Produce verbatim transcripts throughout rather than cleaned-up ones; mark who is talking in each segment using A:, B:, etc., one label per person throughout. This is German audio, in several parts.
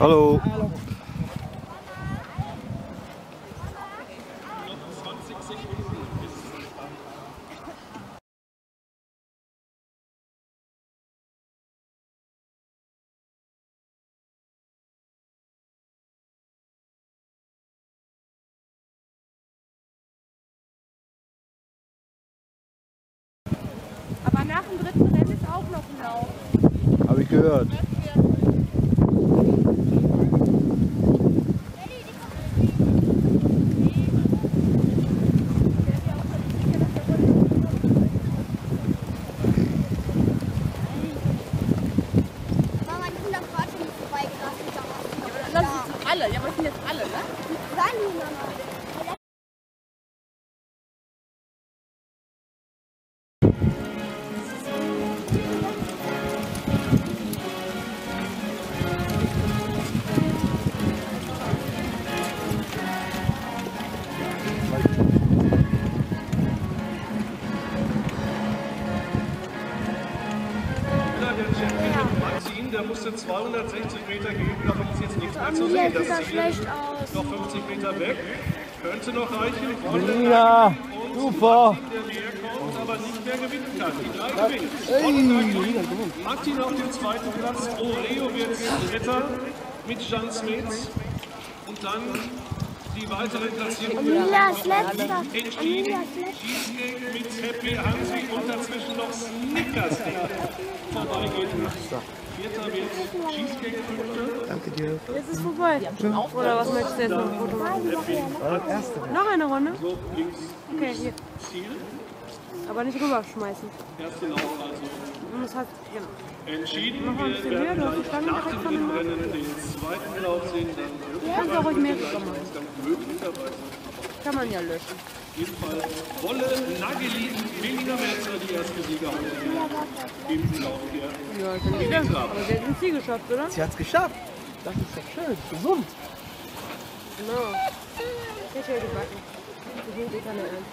A: Hallo.
B: Aber nach dem dritten Rennen ist auch noch ein Lauf.
A: Habe ich gehört.
B: Das sind alle, ja, aber das sind jetzt alle, ne?
C: Der musste zweihundertsechzig Meter gehen, davon ist jetzt nichts mehr zu sehen. Das sieht schlecht aus. Noch fünfzig Meter weg. Könnte noch reichen.
A: Ja, super.
C: Der näher kommt, aber nicht mehr gewinnen kann. Die drei gewinnen. Martin auf dem zweiten Platz. Oreo wird Dritter mit Jan Smits. Und dann die weiteren Platzierungen.
D: Emilia ist letzter.
C: Entschieden. Cheesecake mit Happy Hansi und dazwischen noch Snickers, der vorbeigeht. Vierter wird Cheesecake Fünfter.
A: Danke dir.
B: Jetzt ist vorbei. Oder was möchtest du jetzt noch ein Foto machen? Noch eine Runde?
C: So, links
B: Okay, hier.
C: Ziel.
B: Aber nicht rüberschmeißen.
C: Erste Lauf also.
B: Und das hat, genau.
C: Entschieden,
B: Noch ein
C: wir
B: bisschen höher,
C: werden
B: du hast die
C: gleich
B: Stange
C: nach
B: direkt
C: dem
B: von dem
C: Rennen den zweiten Lauf sehen. Dann
B: Kannst du auch ruhig mehrere machen.
C: möglicherweise.
B: Kann man ja löschen.
C: Auf jeden Fall Wolle Nageli und Melina Melzer, die erste Sieger heute im Lauf der
B: Ja, ist ja nicht schlimm. Aber sie hat ein Ziel geschafft, oder?
A: Sie hat es geschafft. Das ist doch schön. Gesund.
B: Genau. Ich hätte gebacken. Ich nehme keine ernst.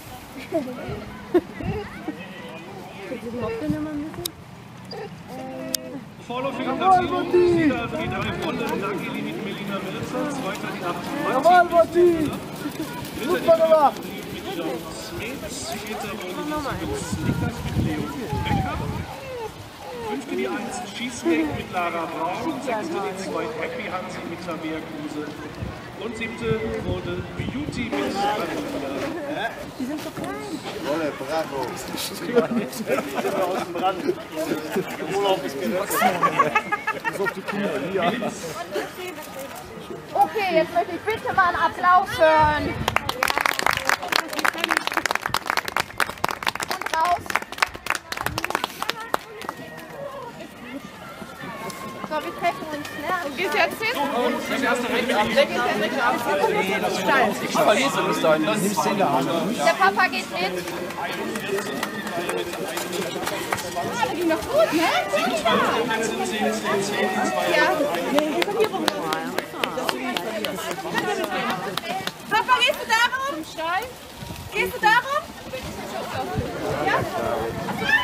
B: Kannst du den Mob denn immer ein bisschen?
C: Vorlaufplatzierung sieht also die drei Wolle Nageli mit Melina Melzer, zweiter die achtundzwanzig.
A: Jawohl, Martin. Super gemacht.
C: Mit John Smits, vierter Wolle mit Snickers mit Leo Becker. Fünfte die eins Cheesecake mit Lara Braun, sechste die zwei Happy Hansi mit Tabea Kruse und siebte wurde Beauty mit Antonia.
B: Die sind so klein.
A: Wolle, bravo.
C: Aus dem Brand. Der Urlaub ist gerettet.
D: Okay, jetzt möchte ich bitte mal einen Applaus hören. Und raus. So, wir treffen uns, ne?
B: Gehst du jetzt hin?
E: Das erste Rennen am sechsten Ich verlese bis dahin. Dann nimmst du in der Hand.
D: Der Papa geht mit. Ah, das ging doch gut, ne? Ja. Papa, gehst du darum? Gehst du darum? Ja?